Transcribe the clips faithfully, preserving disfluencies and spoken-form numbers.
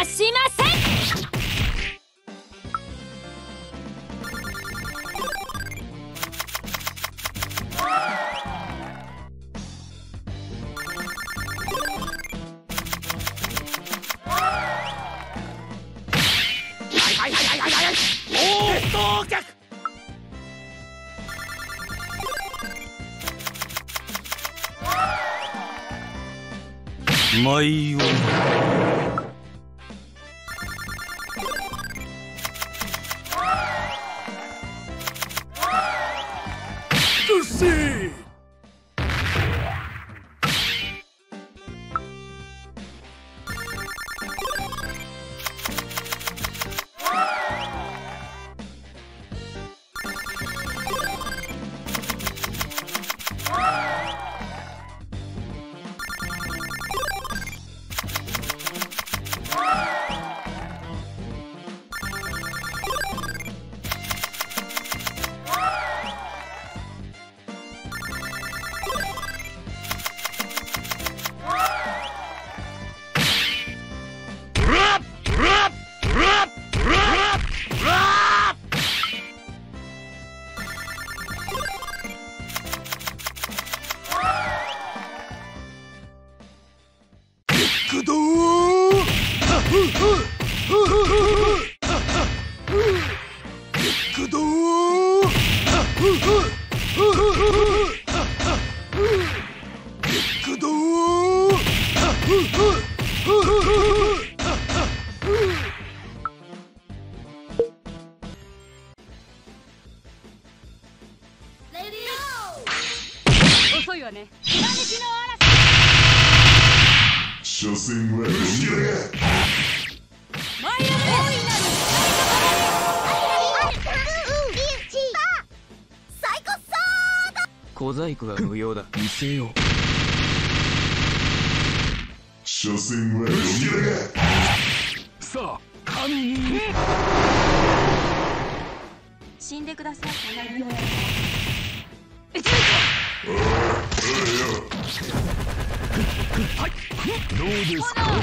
しません。 舞をうっせえ。 遅いわね。ひらめきの嵐。 所詮は後ろがマイナル小細工は無用だ。見せよう。 所詮は後ろがさあ神に死んでください。 はい、どうですか。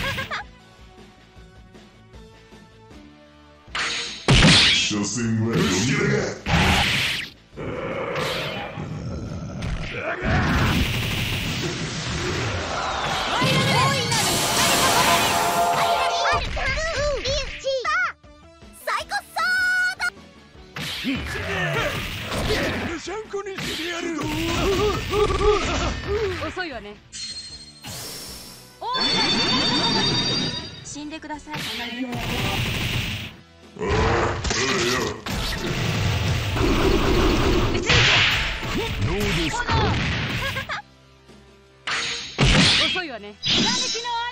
所詮は後ろがシャンコにしてやる。 遅いわね。死んでください。 どうですか。 遅いわね。ひらめきの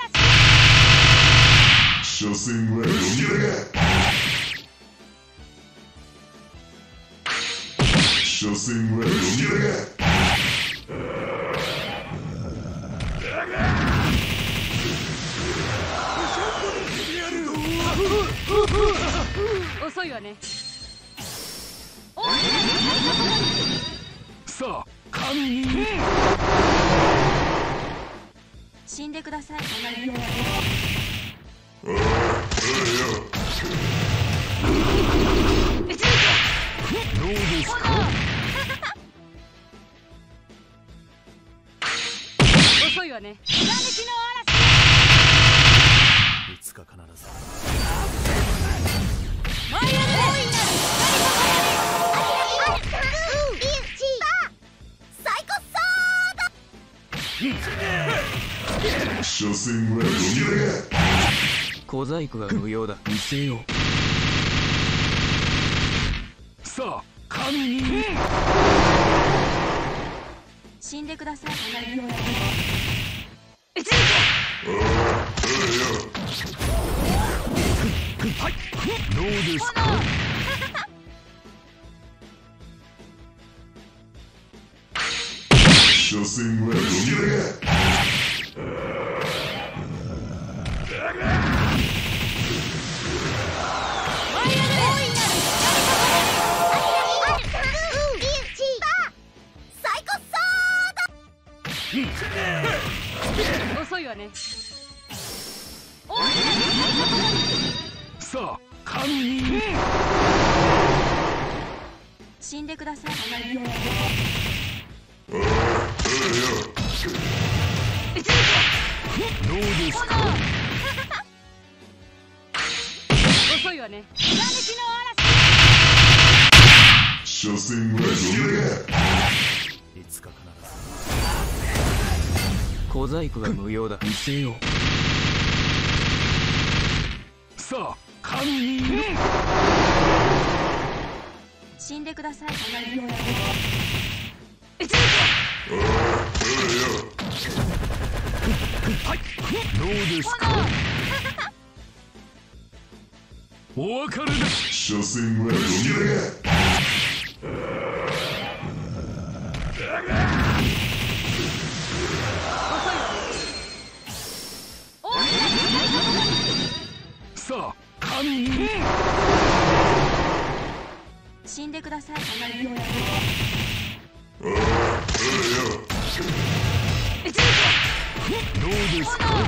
嵐。 所詮は後ろが所詮は後ろが遅いわね。 さあ神に死んでください。 どうですか。 遅いわね。ひらめきの嵐。 いつか必ずマイナル所詮は後ろが小細工は無用だ。見せよう。さあ神に死んでください。 はい、どうですか。 所詮は後ろが遅いわね。 死んでください。 どうですか。 遅いわね。ひらめきの所詮はいつか必ず小細工が無用だ。見せよう。さあ神に死んでください。 どうですか。お別れです。 所詮はさあ神に死んでください。 どうですか。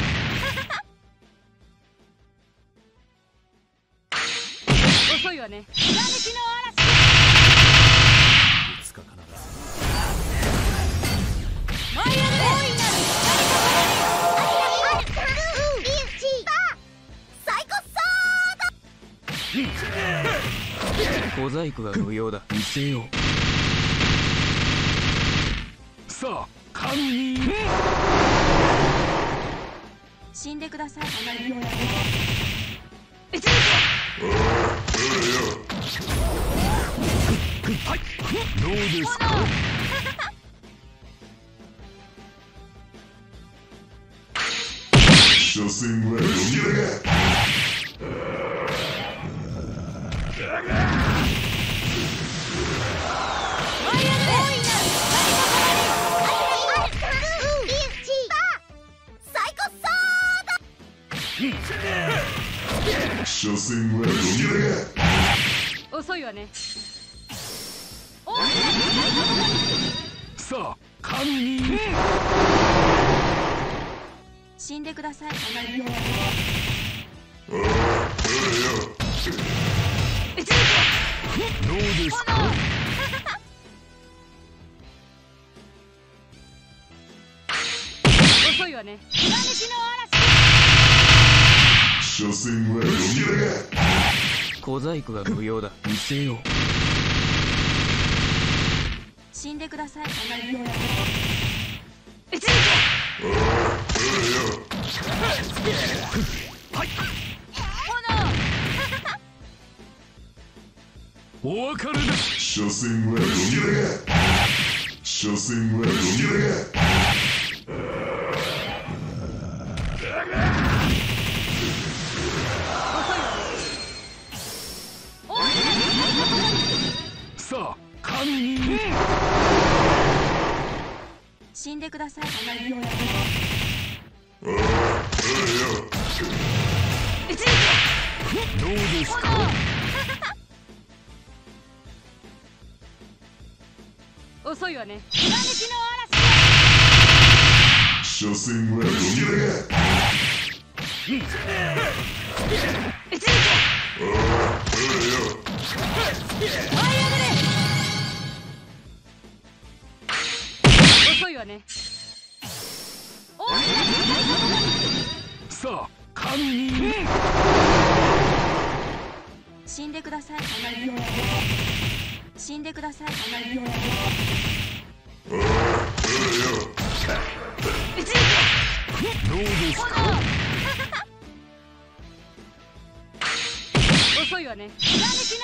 遅いわね。ひらめきのいつか必ず舞い上がれ。 小細工が無用だ。見せよう。さあ神に死んでください。 どうですか。 所詮は所詮は遅いわね。 さあ神に死んでください。 どうですか。 遅いわね。ひらめきの所詮は小細工が無用だ。見せよう。 死んでください。 お別れです。 所詮は所詮はさあ神に死んでください。 どうですか。 遅いわね。ひらめきの所詮は遅いわね。 さあ神に死んでください。死んでください。 どうですか。 遅いわね。ひらめきの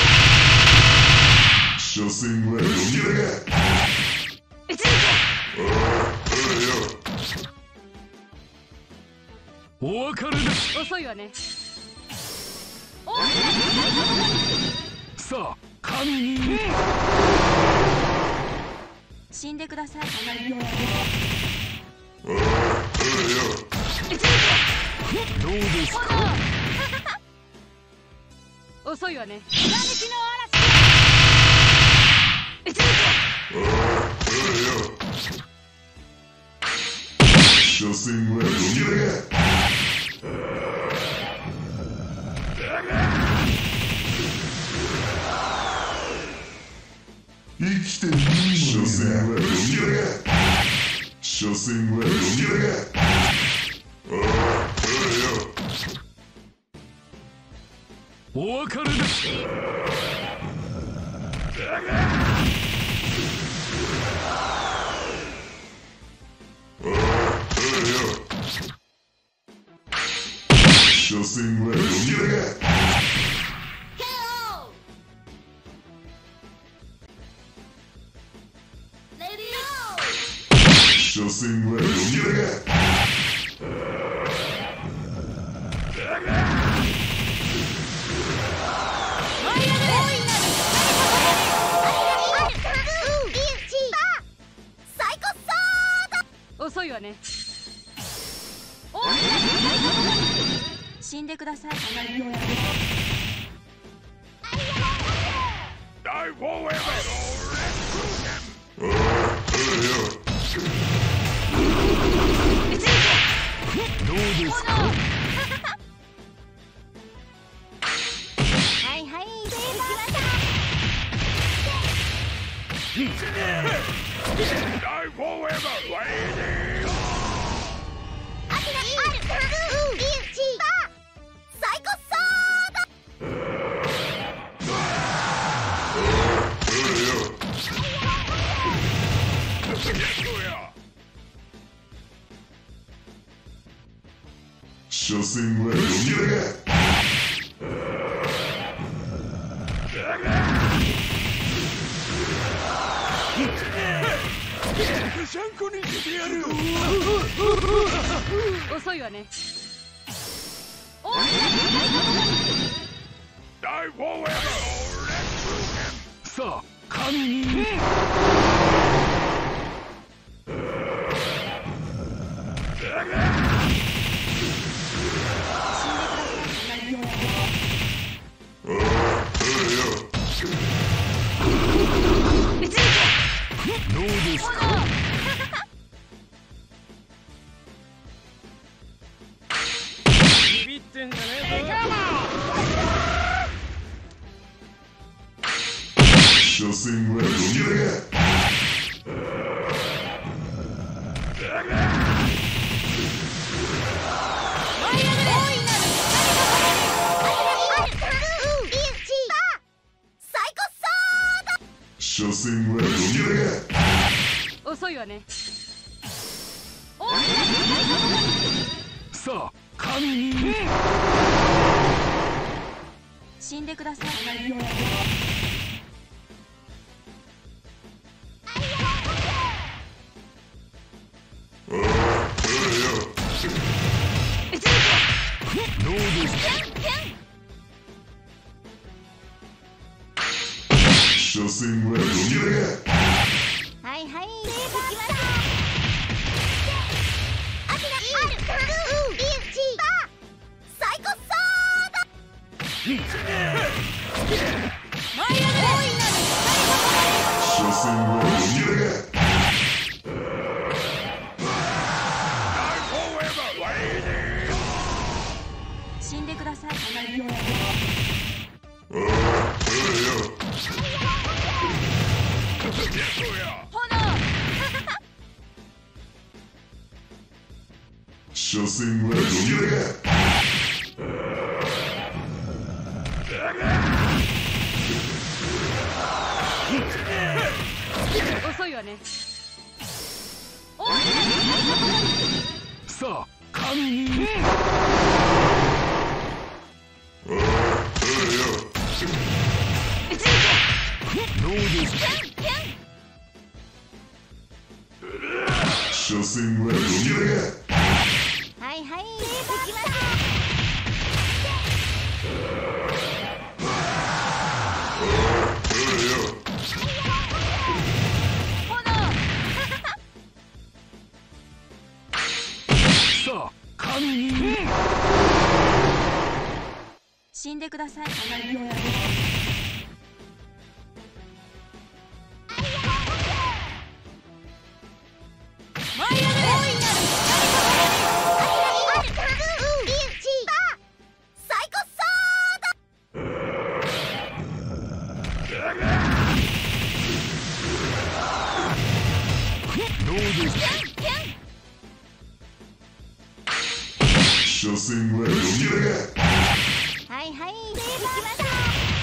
所詮はお別れです。 遅いわね。 さあ神に死んでください。 どうですか。 遅いわね。ひらめきの所詮は生きていい所詮はゴミだが所詮はゴミだがおいおいよお別れですおいおいよ所詮はゴミだが所詮はゴミだが遅いわね。 死んでください。 おいおいよどうですかはいはい、 所詮はゴミだシャンコに出てやる遅いわね。 さあ神においおいよどうですかビビってんじゃねえぞ所詮はゴミだが所詮はゴミだが遅いわね。 さあ神に死んでください。 おいおいよどうですか所詮はゴミだがはいはい、 所詮はゴミだが死んでください。 おいおいよ所詮はゴミだが遅いわね。 さあ神においおいよどうですか所詮はゴミだがはいはい、 おいよさあ神に死んでください。 ですか。所詮はどちらが。 はいはい行きましょう。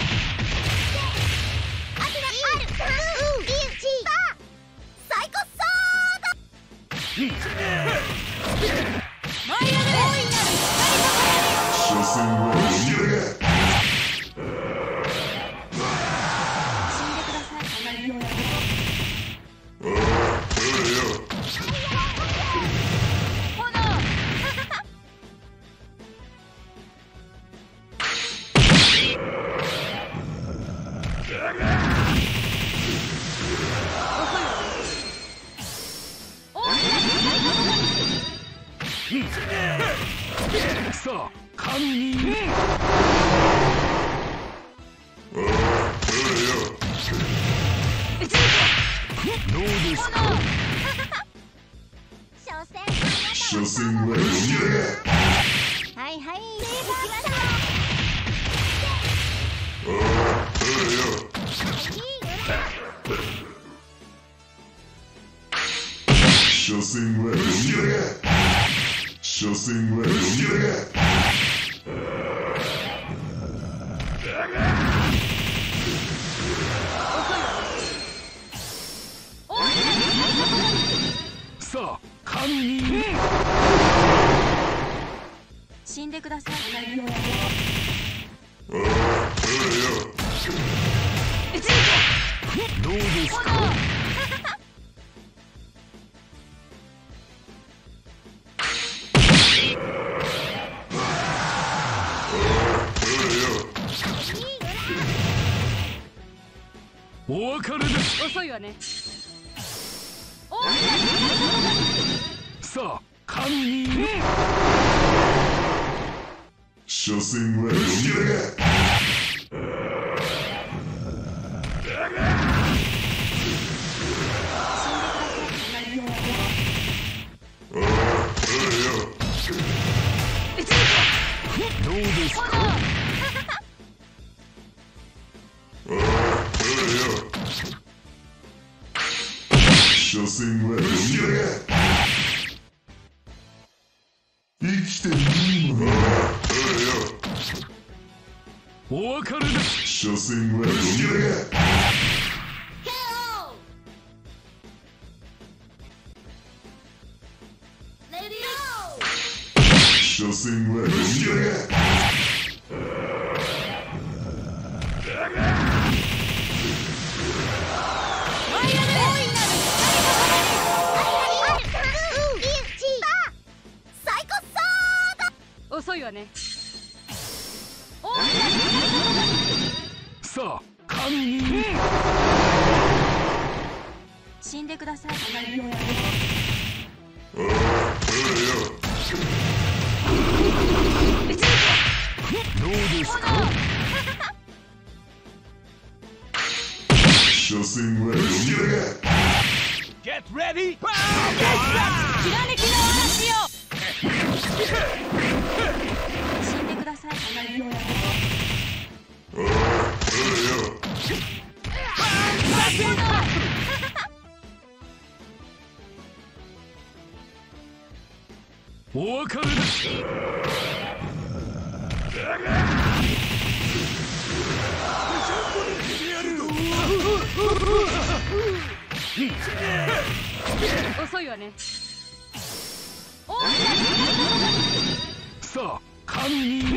アキラあるビーチサイコソードマイアム大いなる所詮はどちらが。 死んでください。 ああ、そうよ。 さあ神にああ、そうよ。 どうですか。 所詮はどちらが。 はいはい行きましょああ、そうよ。所詮はどちらが。所詮はどちらが。 さあ神に死んでください。 ああ、そうよ。 どうですか。お別れです。 遅いわね。 さあ神に所詮はどちらが。ああ、そうよ。 どうですか。 ああ、そうよ。所詮はどちらが。生きていいの。ああ、そうよ。 お別れです。 所詮はどちらが。所詮はどちらが。 遅いわね。 さあ神に死んでください。 ああ、そうよ。 どうですか。 所詮はどちらが。 Get ready! きらめきの嵐よ。 死んでください。 ああ、そうよ。 お別れです。 遅いわね。 さあ神に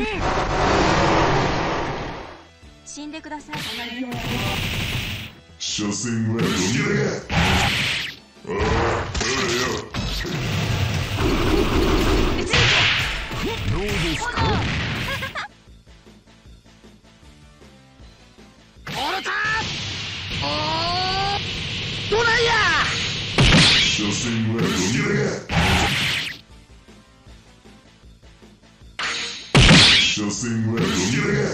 死んでください。 所詮はどちらが。ああ、そうよ。 どうですか。 所詮はどちらが。所詮はどちらが。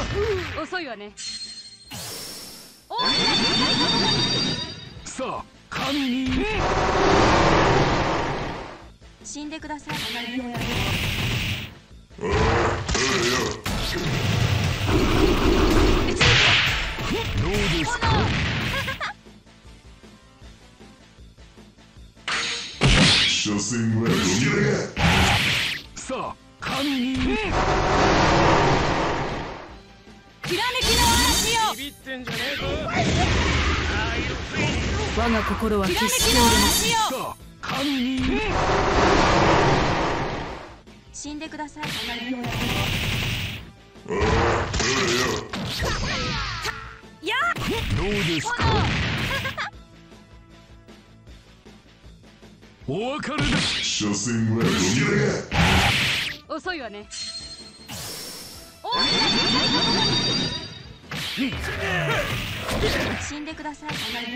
遅いわね。 さあ神に死んでください。 おい、おいよ。 どうですか。 所詮はゴミだが。 さあ神にきらめきの嵐よ。 ビビってんじゃねえぞ。 我が心は決しておりません。 さあ神に死んでください。 おい、おいよ。 やどうですか。お別れです。 所詮はゴミだが。 遅いわね。 死んでください。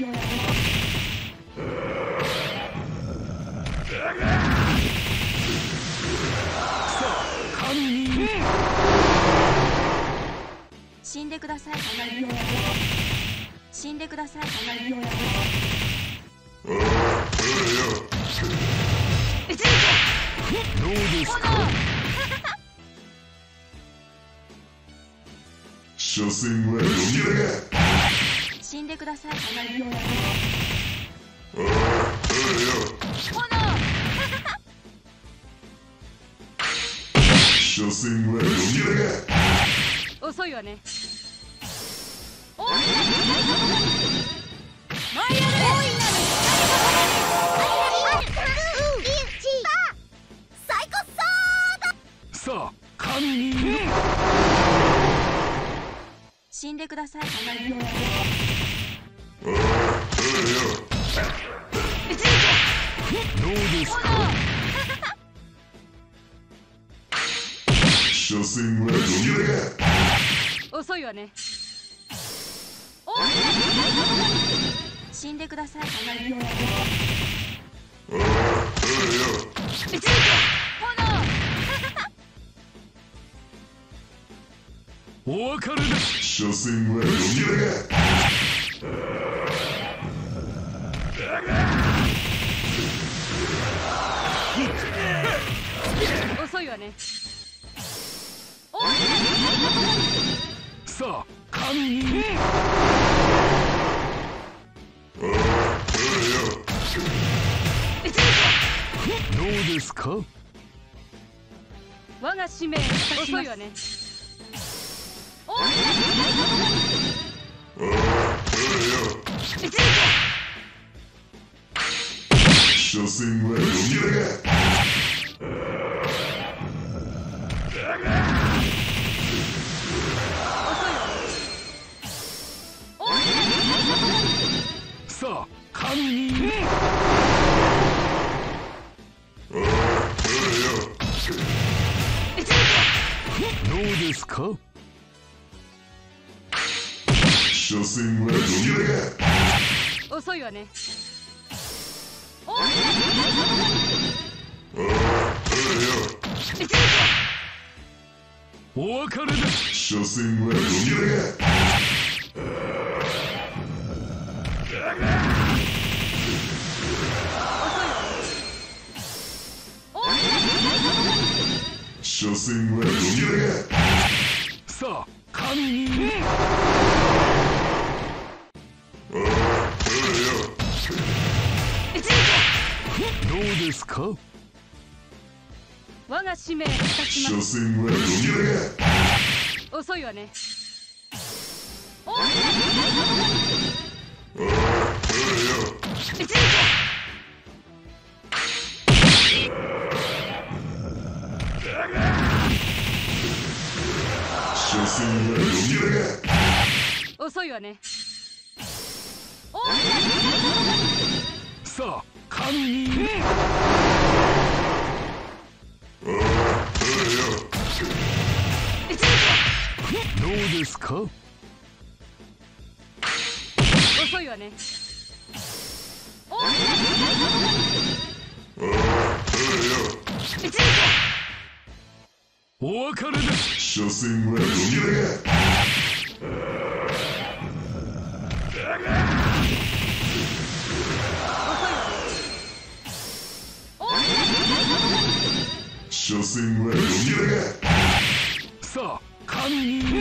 神に死んでください。死んでください。 おい、おいよ。 どうですか。 所詮はゴミだが。 死んでください。 おい、おいよ。所詮はゴミだが。 遅いわね。 さあ神に死んでください。 おい、おいよ。 どうですか。 所詮はゴミだが。 遅いわね。 死んでください。 おい、おいよ。 お別れです。 所詮はゴミだが。 遅いわね。 さあ神におい、おいよ。 どうですか。 我が使命を果たします。遅いわね。 おい、おいよ。所詮はゴミだが。 さあ神におい、おいよ。 どうですか。 所詮はゴミだが。 遅いわね。 おい、おいよ。 お別れです。 所詮はゴミだが。所詮はゴミだが。 さあ神におい、おいよ。 どうですか。 我が使命を果たし所ます。 詮はゴミだが。 遅いわね。 おい、おいよ。所詮はゴミだが。 遅いわね。 さあ神におい、おいよ。 どうですか。 遅いわね。 おい、おいよ。 お別れです。 所詮はゴミだが。 遅戦はぶつけやがさあ神に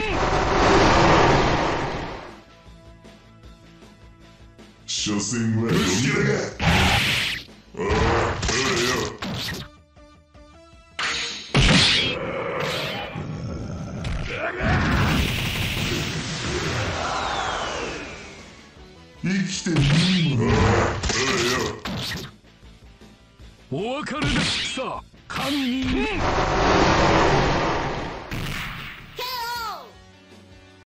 所詮はぶつけやがああ、おいよ生きていいものお別れです。さあ神に